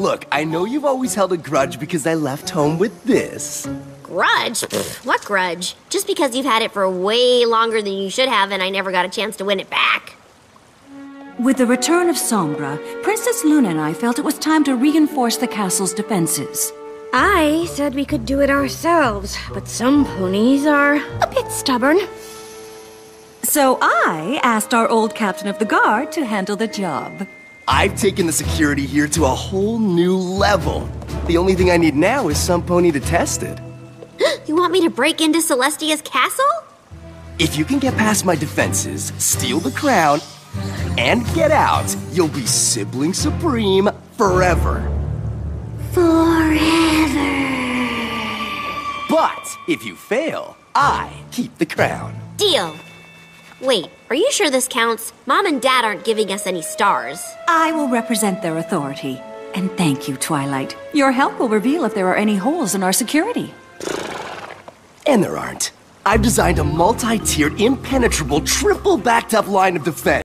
Look, I know you've always held a grudge because I left home with this. Grudge? Pfft, what grudge? Just because you've had it for way longer than you should have and I never got a chance to win it back. With the return of Sombra, Princess Luna and I felt it was time to reinforce the castle's defenses. I said we could do it ourselves, but some ponies are a bit stubborn. So I asked our old captain of the guard to handle the job. I've taken the security here to a whole new level. The only thing I need now is some pony to test it. You want me to break into Celestia's castle? If you can get past my defenses, steal the crown, and get out, you'll be sibling supreme forever. Forever. But if you fail, I keep the crown. Deal. Wait, are you sure this counts? Mom and Dad aren't giving us any stars. I will represent their authority. And thank you, Twilight. Your help will reveal if there are any holes in our security. And there aren't. I've designed a multi-tiered, impenetrable, triple-backed-up line of defense.